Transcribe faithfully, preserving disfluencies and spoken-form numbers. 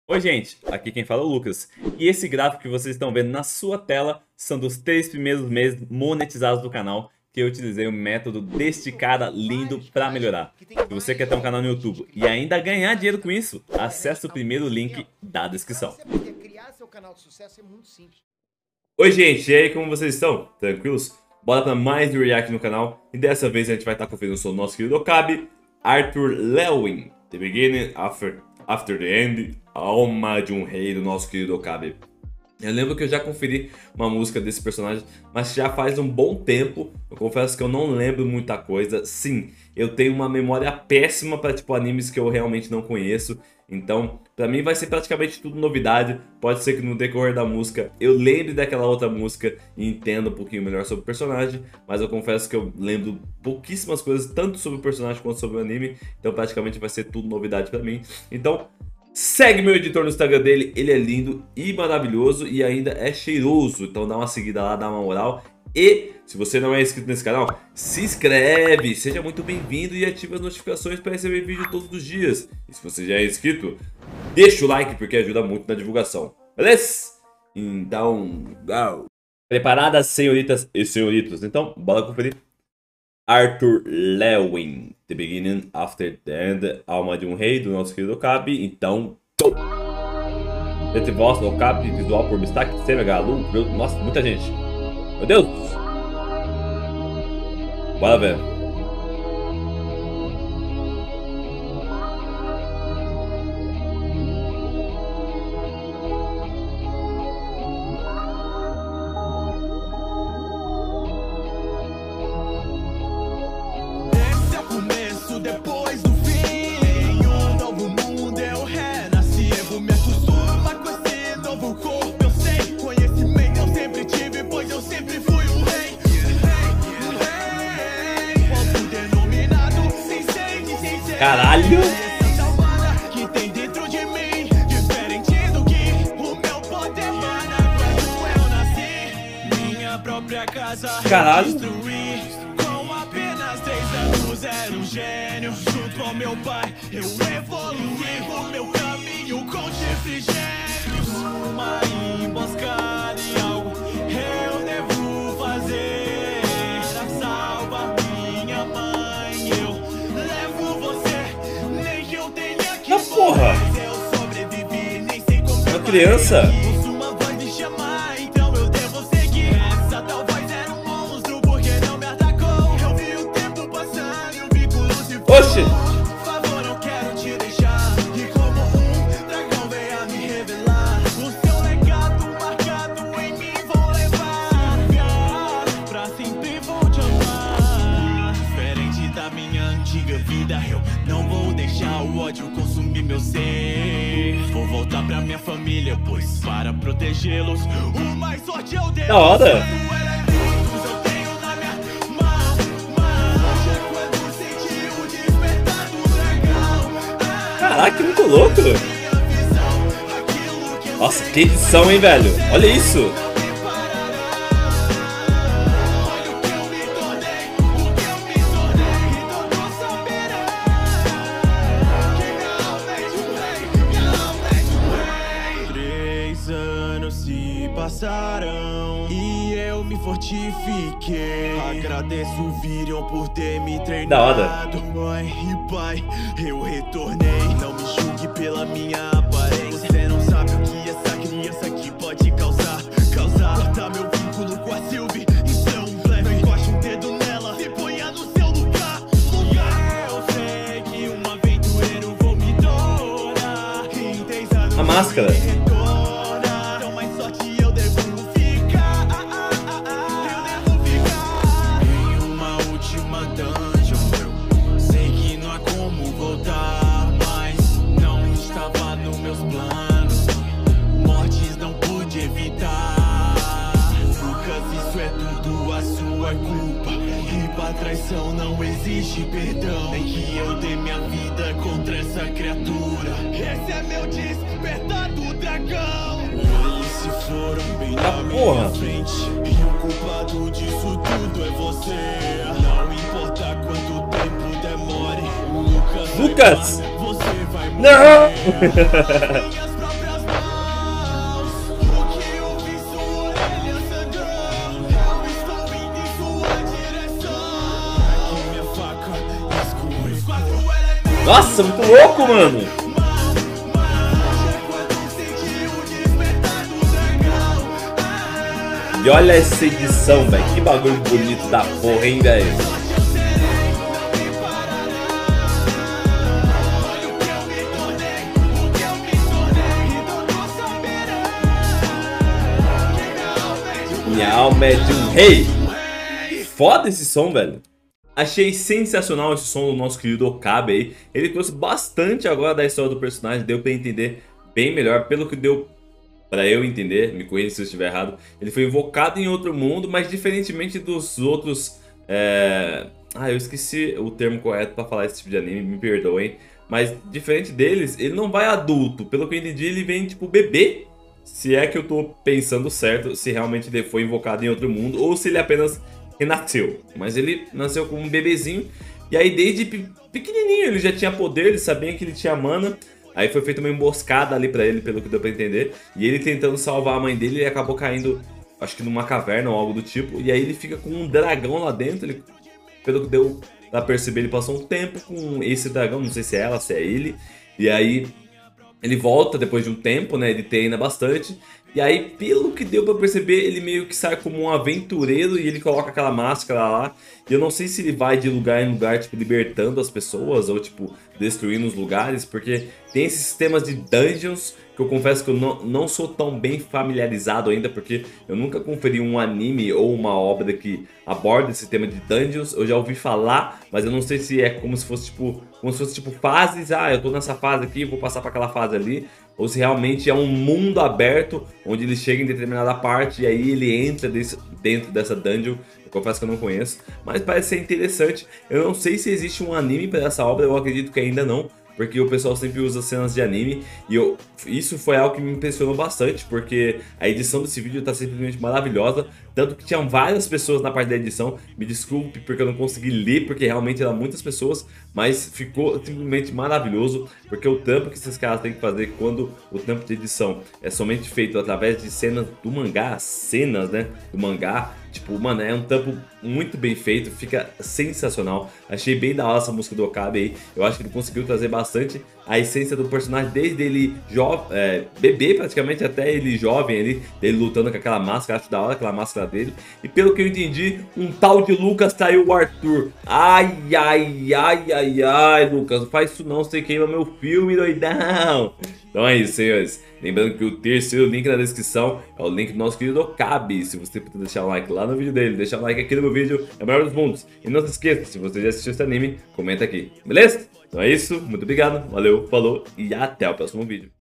Oi gente, aqui quem fala é o Lucas, e esse gráfico que vocês estão vendo na sua tela são dos três primeiros meses monetizados do canal que eu utilizei o método deste cara lindo para melhorar. Se você quer ter um canal no YouTube e ainda ganhar dinheiro com isso, acesse o primeiro link da descrição. Oi gente, e aí, como vocês estão? Tranquilos? Bora para mais um react no canal, e dessa vez a gente vai estar conferindo sobre o nosso querido Okabe, Arthur Lewin, The Beginning After, After the End, a alma de um rei do nosso querido Okabe. Eu lembro que eu já conferi uma música desse personagem, mas já faz um bom tempo. Eu confesso que eu não lembro muita coisa. Sim, eu tenho uma memória péssima para tipo animes que eu realmente não conheço. Então, pra mim vai ser praticamente tudo novidade. Pode ser que no decorrer da música eu lembre daquela outra música e entenda um pouquinho melhor sobre o personagem. Mas eu confesso que eu lembro pouquíssimas coisas, tanto sobre o personagem quanto sobre o anime. Então praticamente vai ser tudo novidade pra mim. Então, segue meu editor no Instagram dele, ele é lindo e maravilhoso e ainda é cheiroso. Então dá uma seguida lá, dá uma moral. E se você não é inscrito nesse canal, se inscreve, seja muito bem-vindo e ative as notificações para receber vídeo todos os dias. E se você já é inscrito, deixa o like porque ajuda muito na divulgação, beleza? Então, go! Preparadas, senhoritas e senhoritos? Então, bora conferir. Arthur Lewin, The Beginning After the End, alma de um rei do nosso querido Okabe. Então, go! Entre voz do Okabe, visual por destaque, C M H, Lu, nossa, muita gente. Meu Deus! Bora ver. Esse é o começo, depois do fim. Em um novo mundo eu renasci. Eu me acostumo com esse novo corpo. Eu sei, conhecimento eu sempre tive, pois eu sempre fui um rei. Caralho! Que tem dentro de mim, diferente do que o meu poder emana. Quando eu nasci, minha própria casa Caralho! destruí. Com apenas três anos era um gênio. Junto ao meu pai, eu evoluí o meu caminho com chifres gêmeos. Uma emboscada e algo eu devo fazer. Salva minha mãe, eu levo você, nem que eu tenha que Ah, porra! eu sobrevivi, nem sei como Uma criança? isso, uma voz me chamar, então eu devo seguir. Essa tal voz era um monstro, porque não me atacou. Eu vi o tempo passando e o vínculo se foi. Oxi! Por favor, não quero te deixar. E como um dragão veio a me revelar, o seu legado marcado em mim vou levar. Pra sempre vou te amar. Diferente da minha antiga vida, eu não vou deixar o ódio consumir meu ser. Vou voltar pra minha família, pois para protegê-los, o mais forte é o Deus. Da hora! Caraca, que muito louco! Nossa, que edição, hein, velho? Olha isso! Três anos se passaram e eu me fortifiquei. Agradeço Virion por ter me treinado. Da hora. Mãe e pai, eu retornei. Não me julgue pela minha aparência. Você não sabe o que essa criança aqui pode causar. Causar, cortar meu vínculo com a Sylvie. Então, leve, encoste um dedo nela, se ponha no seu lugar. Lugar. Eu sei que um aventureiro vou me tornar. Em três anos A máscara. então mais sorte eu devo ficar. Eu devo ficar em uma última dungeon. Eu sei que não há como voltar, mas não estava nos meus planos. Mortes não pude evitar. Lucas, isso é tudo a sua culpa. E pra traição não existe perdão. Nem que eu dê minha vida contra essa criatura. Esse é meu despertar do dragão. Eles se foram bem na Ah, porra. minha frente, e o culpado disso tudo é você. Não importa quanto tempo demore, Lucas, Lucas! Você vai Não! morrer. Minhas próprias Nossa, muito louco, mano. E olha essa edição, velho. Que bagulho bonito da porra, hein, velho. Minha alma é de um rei. Foda esse som, velho. Achei sensacional esse som do nosso querido Okabe aí. Ele trouxe bastante agora da história do personagem. Deu pra entender bem melhor. Pelo que deu pra eu entender, me corrija se eu estiver errado. Ele foi invocado em outro mundo, mas diferentemente dos outros... É... Ah, eu esqueci o termo correto pra falar esse tipo de anime, me perdoem. Mas diferente deles, ele não vai adulto. Pelo que eu entendi, ele vem tipo bebê. Se é que eu tô pensando certo, se realmente ele foi invocado em outro mundo ou se ele apenas renasceu. Mas ele nasceu como um bebezinho e aí desde pequenininho ele já tinha poder, ele sabia que ele tinha mana. Aí foi feita uma emboscada ali pra ele, pelo que deu pra entender. E ele tentando salvar a mãe dele, ele acabou caindo, acho que numa caverna ou algo do tipo. E aí ele fica com um dragão lá dentro, ele, pelo que deu pra perceber, ele passou um tempo com esse dragão, não sei se é ela, se é ele. E aí... ele volta depois de um tempo, né? Ele treina bastante. E aí, pelo que deu pra perceber, ele meio que sai como um aventureiro e ele coloca aquela máscara lá. E eu não sei se ele vai de lugar em lugar, tipo, libertando as pessoas ou, tipo, destruindo os lugares. Porque tem esses sistemas de dungeons que eu confesso que eu não, não sou tão bem familiarizado ainda. Porque eu nunca conferi um anime ou uma obra que aborda esse tema de dungeons. Eu já ouvi falar, mas eu não sei se é como se fosse, tipo, como se fosse, tipo, fases. Ah, eu tô nessa fase aqui, vou passar pra aquela fase ali. Ou se realmente é um mundo aberto, onde ele chega em determinada parte e aí ele entra desse, dentro dessa dungeon. Eu confesso que eu não conheço, mas parece ser interessante. Eu não sei se existe um anime para essa obra, eu acredito que ainda não. Porque o pessoal sempre usa cenas de anime e eu, isso foi algo que me impressionou bastante, porque a edição desse vídeo tá simplesmente maravilhosa. Tanto que tinham várias pessoas na parte da edição, me desculpe porque eu não consegui ler, porque realmente eram muitas pessoas, mas ficou simplesmente maravilhoso, porque o trampo que esses caras têm que fazer quando o trampo de edição é somente feito através de cenas do mangá, cenas, né, do mangá, tipo, mano, é um trampo muito bem feito, fica sensacional. Achei bem da hora essa música do Okabe aí, eu acho que ele conseguiu trazer bastante a essência do personagem, desde ele jovem, é, bebê praticamente, até ele jovem ali, dele lutando com aquela máscara, acho da hora aquela máscara dele. E pelo que eu entendi, um tal de Lucas traiu o Arthur. Ai, ai, ai, ai, ai, Lucas, não faz isso não, você queima meu filme, doidão. Então é isso, senhores. Lembrando que o terceiro link na descrição é o link do nosso querido Okabe. Se você puder deixar um like lá no vídeo dele, deixar um like aqui no meu vídeo, é o melhor dos mundos. E não se esqueça, se você já assistiu esse anime, comenta aqui, beleza? Então é isso, muito obrigado, valeu, falou e até o próximo vídeo.